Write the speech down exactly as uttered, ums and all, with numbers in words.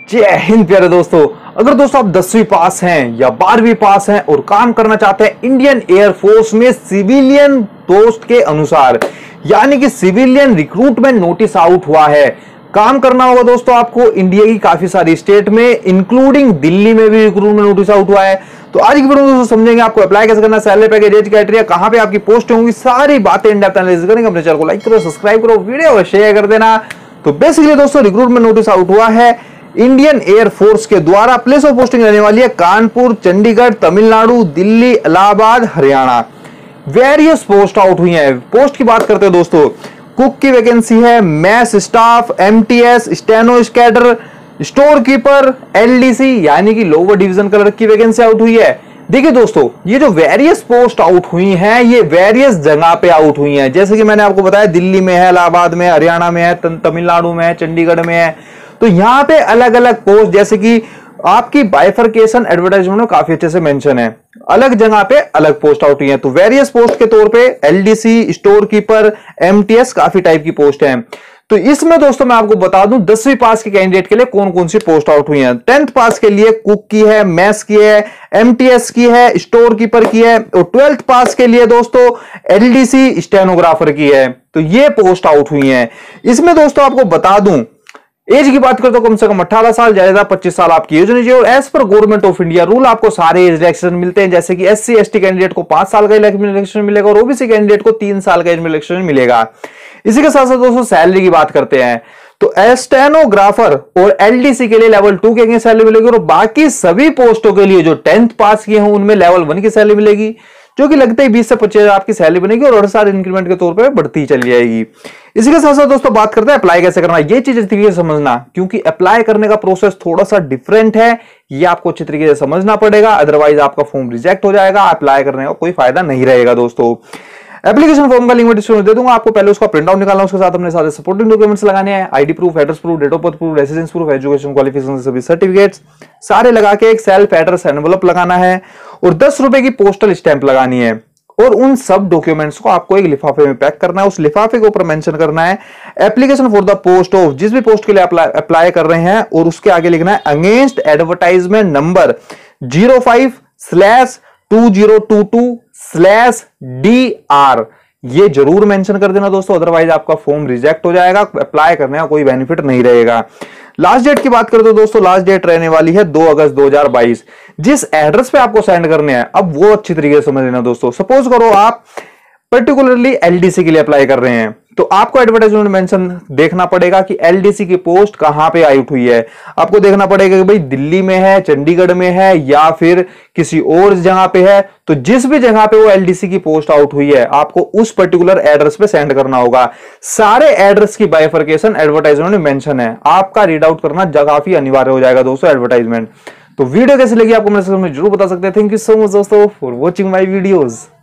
जय हिंद प्यारे दोस्तों। अगर दोस्तों आप दसवीं पास हैं या बारहवीं पास हैं और काम करना चाहते हैं इंडियन एयरफोर्स में सिविलियन पोस्ट के अनुसार, यानी कि सिविलियन रिक्रूटमेंट नोटिस आउट हुआ है, काम करना होगा दोस्तों आपको इंडिया की काफी सारी स्टेट में, इंक्लूडिंग दिल्ली में भी रिक्रूटमेंट नोटिस आउट हुआ है। तो आज की वीडियो में दोस्तों समझेंगे आपको अप्लाई कैसे करना, सैलरी पैकेज, एज क्राइटेरिया, कहां पे आपकी पोस्ट होंगी, सारी बातें इन डेप्थ एनालिसिस करेंगे। अपने चैनल को लाइक करो, सब्सक्राइब करो, वीडियो को शेयर कर देना। तो बेसिकली दोस्तों रिक्रूटमेंट नोटिस आउट हुआ है इंडियन एयरफोर्स के द्वारा। प्लेस ऑफ पोस्टिंग रहने वाली है Kanpur, Chandigarh, Tamil Nadu, Delhi, Allahabad, Haryana. Various post out हुई हैं। पोस्ट की बात करते हैं दोस्तों, कुक की वैकेंसी है, मैस स्टाफ, एमटीएस, स्टेनो स्कैडर, स्टोर कीपर, एलडीसी यानी कि लोअर डिवीजन क्लर्क की वैकेंसी आउट हुई है। देखिए दोस्तों, ये जो वेरियस पोस्ट आउट हुई हैं ये वेरियस जगह पे आउट हुई हैं। जैसे कि मैंने आपको बताया दिल्ली में है, इलाहाबाद में, हरियाणा में है, तमिलनाडु में है, चंडीगढ़ में है। तो यहां पे अलग अलग पोस्ट, जैसे कि आपकी बाइफरकेशन एडवर्टाइजमेंट में काफी अच्छे से मेंशन है, अलग जगह पे अलग पोस्ट आउट हुई है। तो वेरियस पोस्ट के तौर पे एलडीसी, स्टोर कीपर, एमटीएस काफी टाइप की पोस्ट है। तो इसमें दोस्तों मैं आपको बता दूं दसवीं पास के कैंडिडेट के लिए कौन कौन सी पोस्ट आउट हुई हैं। टेंथ पास के लिए कुक की है, मैस की है, एमटीएस की है, स्टोर कीपर की है, और ट्वेल्थ पास के लिए दोस्तों एलडीसी स्टेनोग्राफर की है। तो ये पोस्ट आउट हुई हैं। इसमें दोस्तों आपको बता दूं एज की बात करें तो कम से कम अठारह साल, ज्यादा पच्चीस साल आपकी एज होनी चाहिए। और as per government of India rule आपको सारे एज रिलैक्सेशन मिलते हैं, जैसे कि एससी एसटी कैंडिडेट को पांच साल का एज रिलैक्सेशन मिलेगा और ओबीसी कैंडिडेट को तीन साल का एज रिलैक्सेशन मिलेगा। इसी के साथ साथ दोस्तों सैलरी की बात करते हैं तो स्टेनोग्राफर और एलडीसी के लिए लेवल टू की सैलरी मिलेगी, और बाकी सभी पोस्टों के लिए जो टेंथ पास किए हैं उनमें लेवल वन की सैलरी मिलेगी, जो कि लगता है बीस से पच्चीस हजार आपकी सैलरी बनेगी और हर साल इंक्रीमेंट के तौर पे बढ़ती चली जाएगी। इसी के साथ साथ दोस्तों बात करते हैं अप्लाई कैसे करना। ये चीज अच्छी तरीके से समझना, क्योंकि अप्लाई करने का प्रोसेस थोड़ा सा डिफरेंट है, ये आपको अच्छी तरीके से समझना पड़ेगा, अदरवाइज आपका फॉर्म रिजेक्ट हो जाएगा, अप्लाई करने का कोई फायदा नहीं रहेगा। दोस्तों एप्लीकेशन फॉर्म का लिंक मैं डिस्क्रिप्शन में दे दूंगा, आपको पहले उसका प्रिंट आउट निकालना, उसके साथ अपने सारे सपोर्टिंग डॉक्यूमेंट्स लगाने हैं, ID proof, address proof, date of birth proof, residence proof, education qualification सभी सर्टिफिकेट्स सारे लगा के एक सेल्फ एड्रेस एनवेलप लगाना है और दस रुपए की पोस्टल स्टैंप लगानी है। और उन सब डॉक्यूमेंट्स को आपको एक लिफाफे में पैक करना है। उस लिफाफे के ऊपर मेंशन करना है application for the post of, जिस भी पोस्ट के लिए अप्लाई अप्लाई कर रहे हैं, और उसके आगे लिखना है against advertisement number zero five slash two zero two two slash D R. ये जरूर मेंशन कर देना दोस्तों, अदरवाइज आपका फॉर्म रिजेक्ट हो जाएगा, अप्लाई करने का कोई बेनिफिट नहीं रहेगा। लास्ट डेट की बात करें तो दोस्तों लास्ट डेट रहने वाली है दो अगस्त दो हज़ार बाईस। जिस एड्रेस पे आपको सेंड करने हैं अब वो अच्छी तरीके से समझ लेना दोस्तों। सपोज करो आप पर्टिकुलरली एलडीसी के लिए अप्लाई कर रहे हैं, तो आपको एडवर्टाइजमेंट मेंशन देखना पड़ेगा कि एलडीसी की पोस्ट कहां पे आउट हुई है। आपको देखना पड़ेगा कि भाई दिल्ली में है, चंडीगढ़ में है, या फिर किसी और जगह पे है। तो जिस भी जगह पे वो एलडीसी की पोस्ट आउट हुई है आपको उस पर्टिकुलर एड्रेस पे सेंड करना होगा। सारे एड्रेस की बाइफरकेशन एडवर्टाइजमेंट में मेंशन है, आपका रीड आउट करना काफी अनिवार्य हो जाएगा दोस्तों एडवर्टाइजमेंट। तो वीडियो कैसी लगी आपको मेरे में जरूर बता सकते हैं। थैंक यू सो मच दोस्तों फॉर वॉचिंग माई वीडियोज।